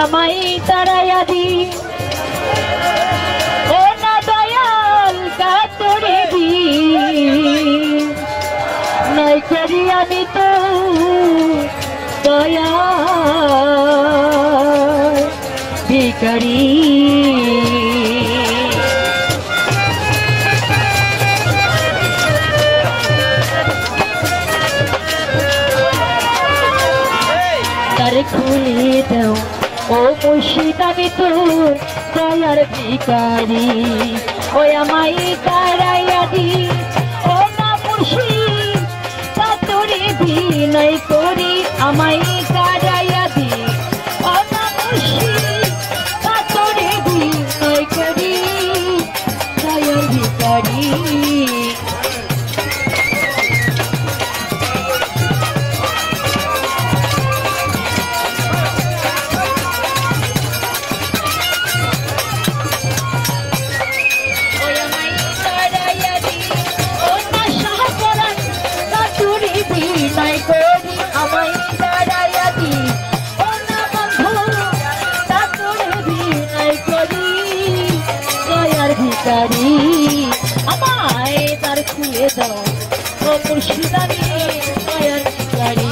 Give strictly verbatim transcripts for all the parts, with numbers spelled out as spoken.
আমায় তারাইয়া দি ও না দয়াল কাতরে দি নাই করি আমি তো দয়া ভিখারি তার খুলে দাও ও মুর্শিদ আমি তোর দয়ার ভিখারি ওই আমায় তারাইয়া দি ও না মুর্শিদ কাতরে বিনয় করি আমায় তারাইয়া দি ও না মুর্শিদ কাতরে বিনয় করি দয়ার ভিখারি ভিখারি আমায় তার খুলে দাও ও মুর্শিদ আমি দয়ার ভিখারি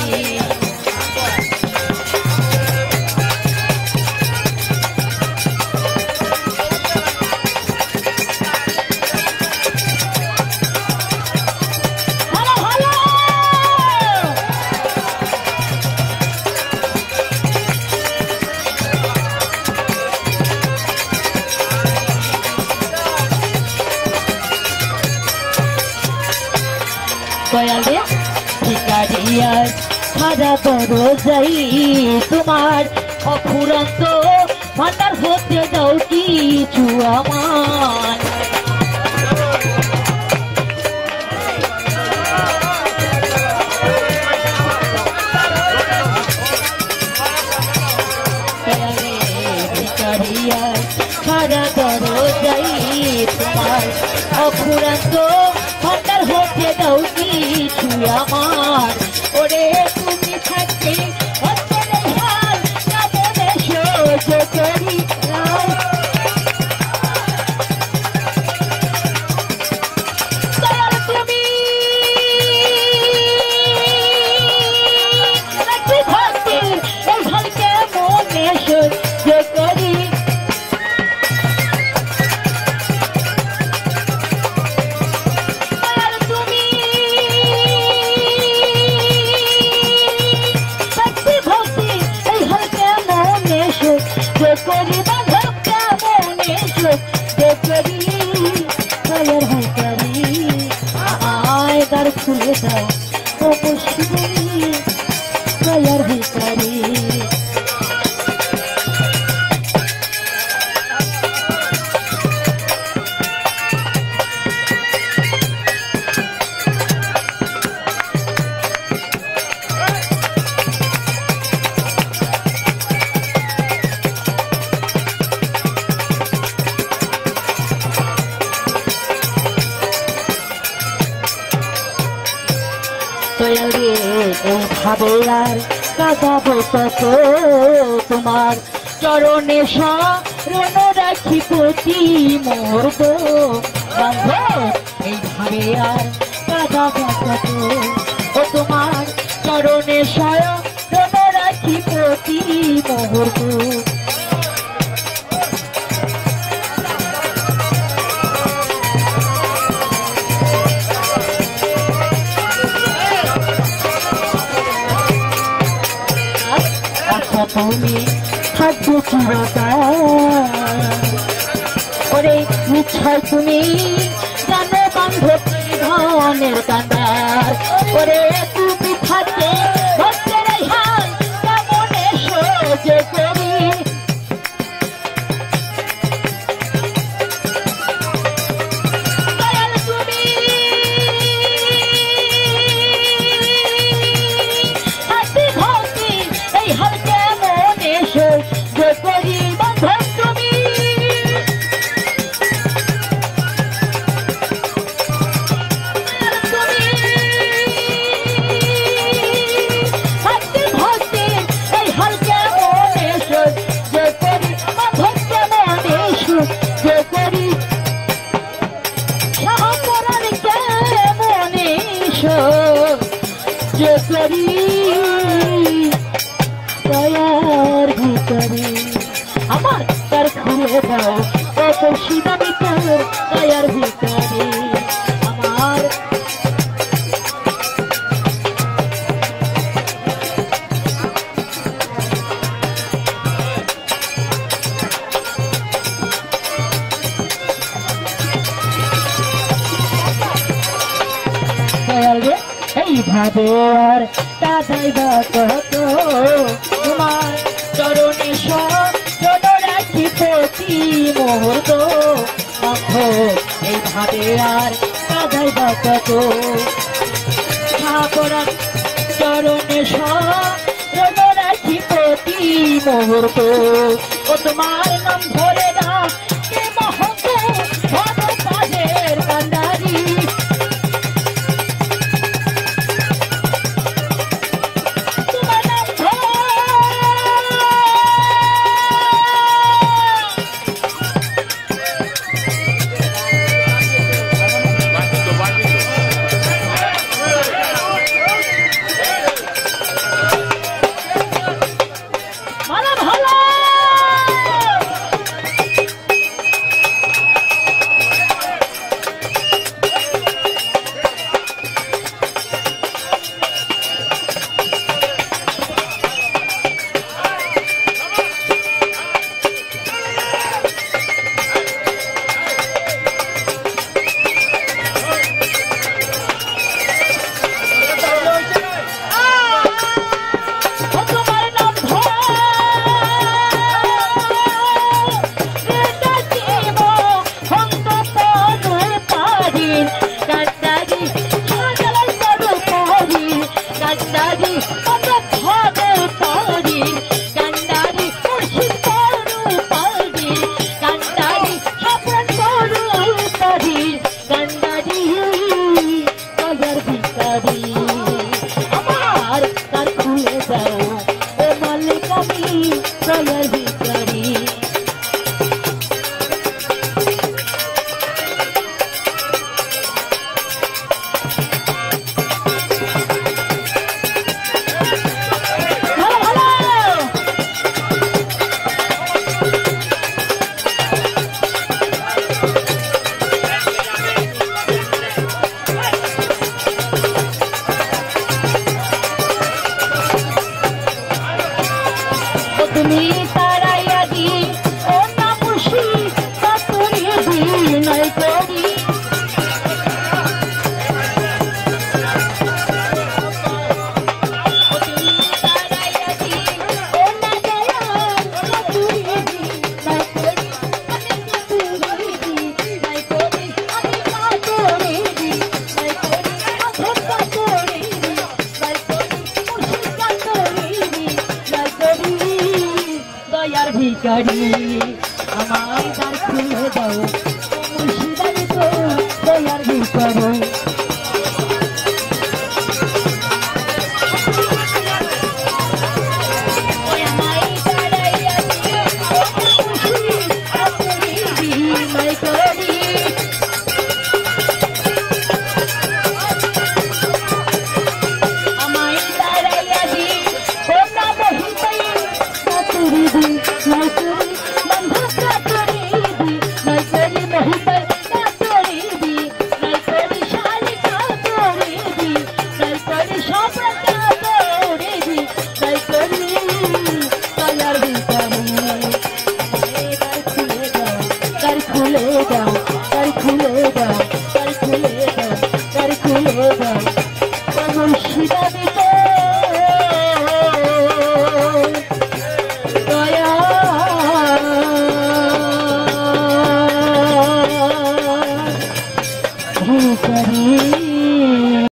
দয়ালে ভিখারিয়ার সারা বড় যাই তোমার অফুরন্ত ভান্ডার হতে দাও কিছু আমার দয়ালে ভিখারিয়ার সারা বড় যাই তোমার অফুরন্ত ভান্ডার হতে দাও কিছু আমার ওরে তুমি থাকতে অন্তরে হাল কামনে সহ্য করি দয়াল তুমি থাকতে থাকতে এই হালকে মনে সহ্য করি করি বান্ধব কেমনে করি দয়ার ভিখারি আয় দ্বার খুলে দাও ও মুর্শিদ দয়ার ভিখারি দয়ালে এইভাবে আর কাঁদাবো কত তোমার চরণে শরণ রাখি প্রতি মরব বান্ধব এইভাবে আর কাঁদাবো কত ও তোমার চরণে শরণ রাখি প্রতি মরব তুমি থাকবো চিরকাল ওরে নিশ্চয় তুমি জানো বান্ধব ধনের কান্দার ওরে তুমি থাকতে ভক্তের হাল কেমনে সহ্য করি দয়াল তুমি থাকতে ভক্তি এই হাল করি বান্ধব তুমি তুমি ভিতরি দয়ার ভিতরি আমার তার খুলে দাও কত শিদামি তোর দয়ার ভিতরি আমার এইভাবে আর দাদাইবা কত তোমার চরণে সব রাখি প্রতি মুহূর্ত এইভাবে আর দাদাইবা কত ঠাকুরার চরণে সব রাখি প্রতি মুহূর্ত ও তোমার নাম ধরে না কে মহৎ ভব কাজের কান্ডারি ভিখারি আমায় দ্বার খুলে দাও মুর্শিদারি তো দয়ার ভিখারি